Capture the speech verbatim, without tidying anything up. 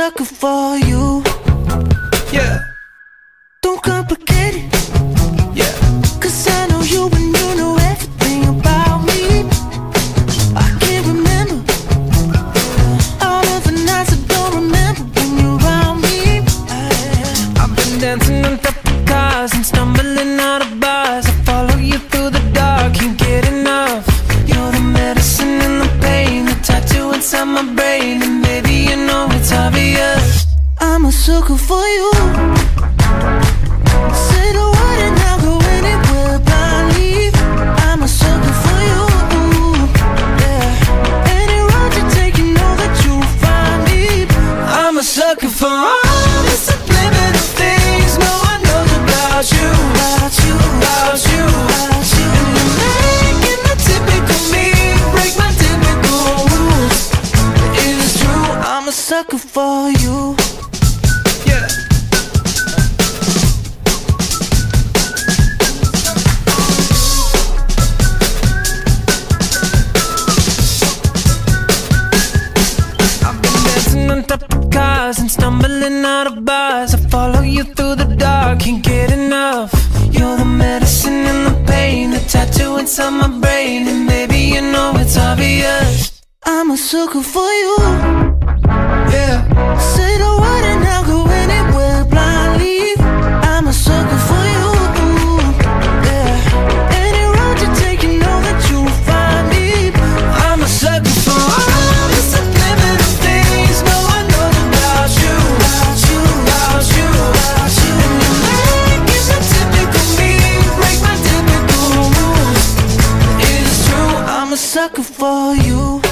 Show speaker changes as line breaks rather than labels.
sucker for you.
Yeah,
Don't complicate it,
yeah.
cause I know you and you know everything about me. I can't remember all of the nights I don't remember when you're around me.
I've been dancing on top of cars and stumbling out of bars. I follow you through the dark, can't get enough. You're the medicine and the pain, the tattoo inside my brain. And baby, you know it's obvious,
I'm a sucker for you. Say the word and I'll go anywhere blindly. I'm a sucker for you. Yeah. Any road you take, you know that you'll find me.
I'm a sucker for all the subliminal things no one knows about you,
About you,
about you.
about you.
And you're making the typical me break my typical rules. It is true,
I'm a sucker for you.
yeah. I've been dancing on top of cars and stumbling out of bars. I follow you through the dark, can't get enough. You're the medicine and the pain, the tattoo inside my brain. And baby, you know it's obvious,
I'm a sucker for you.
yeah.
Say the word and I'll go anywhere blindly. I'm a sucker for you. Yeah. Any road you take, you know that you'll find me.
I'm a sucker for all the subliminal things no one knows about you,
About you,
about you,
about you.
And you're making the typical me break my typical rules. It is true,
I'm a sucker for you.